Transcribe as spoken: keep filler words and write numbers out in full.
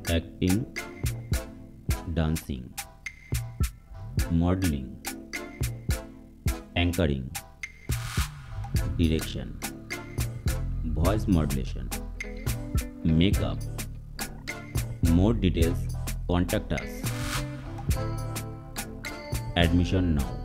acting, dancing, modeling, anchoring, direction, voice modulation, makeup. More details, contact us. Admission now.